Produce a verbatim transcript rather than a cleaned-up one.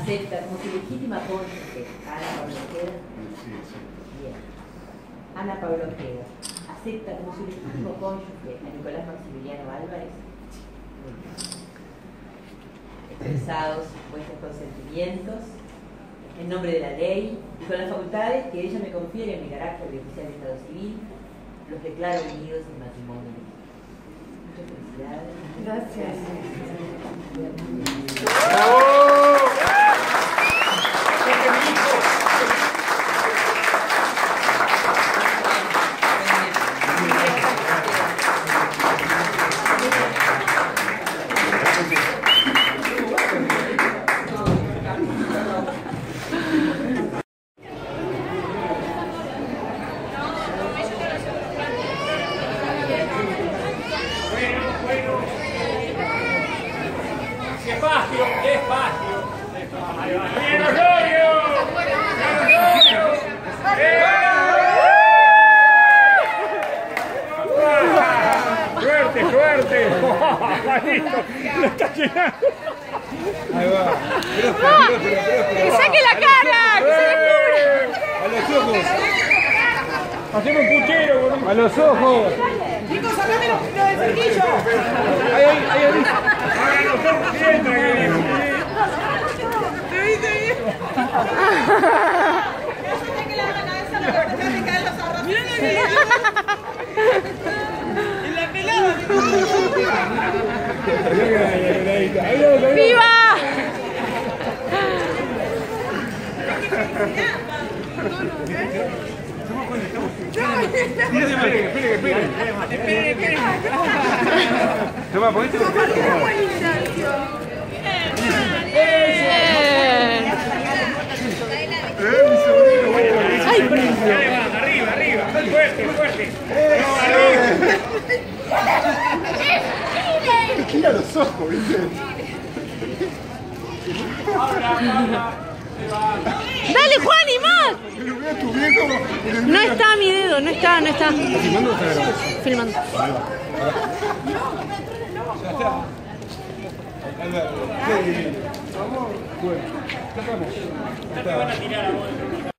acepta como su legítima cónyuge Ana Pablo Ojeda. Sí, sí. Bien. Ana Pablo Ojeda acepta como su legítimo cónyuge a Nicolás Maximiliano Álvarez. Muy bien. Expresados vuestros consentimientos en nombre de la ley y con las facultades que ella me confiere en mi carácter de oficial de Estado Civil, los declaro unidos en matrimonio. Muchas felicidades. Gracias. Despacio, despacio. ¡Bien, Osorio! ¡Suerte, suerte! ¡Listo! ¡Lo está llenando! Ahí va. Próspero, próspero, próspero. ¡Que saque la cara! ¡Que se descubra! A los ojos. Hacemos un puchero, boludo. A los ojos. Chicos, sacame lo del cerquillo. Ahí, ahí, ahí, ahí. Ahora los ojos siempre. ¿Te viste bien? Fíjate que la cabeza no te caen los ahorros. Mirá la pelada. En la pelada. ¡Viva! Esperen, esperen. Toma, ponete. Ay, arriba, arriba. Fuerte, fuerte. No, arriba. Gira los ojos, ¿viste? Ahora, ahora. ¡Dale, Juan, y más! Pero vea tu viejo. No está mi dedo, no está, no está. ¿Estás filmando o estás grabando? Filmando. Ya está. Álvaro, qué divino. Vamos. Bueno, ya estamos. Ya te van a tirar a vos.